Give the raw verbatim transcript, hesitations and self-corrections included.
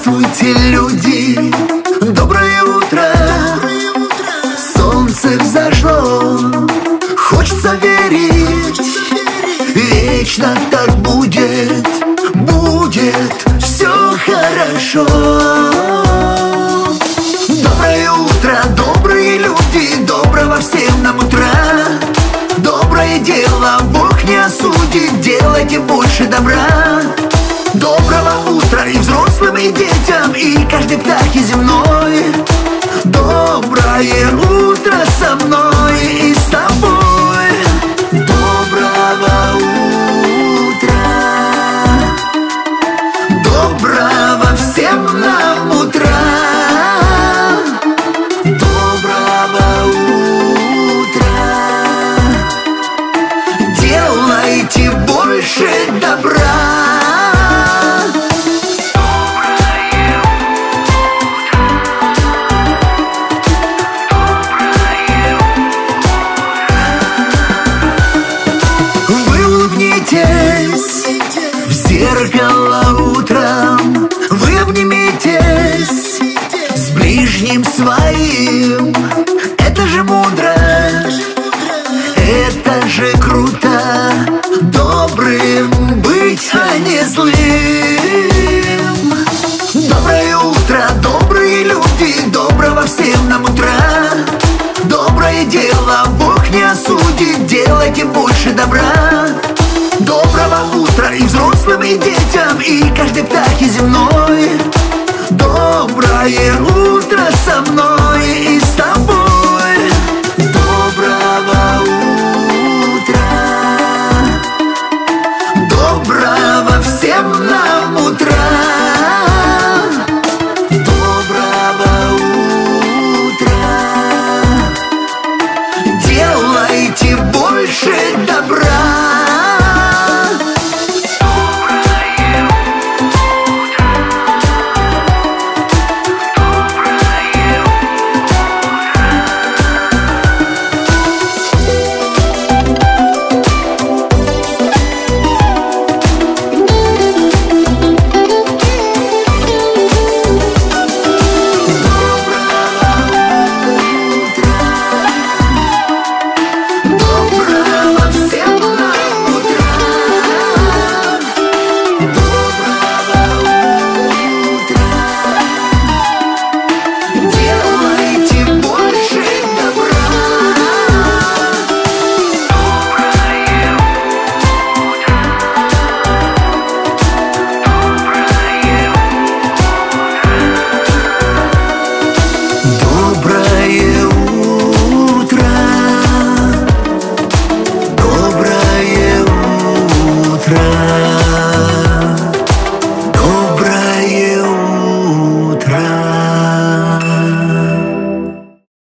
Здравствуйте, люди, доброе утро. Солнце взошло, хочется верить, вечно так будет, будет все хорошо. Доброе утро, добрые люди, доброго всем нам утра. Доброе дело Бог не осудит, делайте больше добра. Доброго утра и взрослым, и детям, и каждой птахе земной. Доброе утро со мной и с тобой. Доброго утра, доброго всем нам утра. Доброго утра, делайте больше добра. В зеркало утром вы обниметесь с ближним своим. Это же мудро, это же круто, добрым быть, а не злым. Доброе утро, добрые люди, доброго всем нам утра. Доброе дело Бог не осудит, делайте больше добра. Доброго утра и взрослым, и детям, и каждой птахе земной.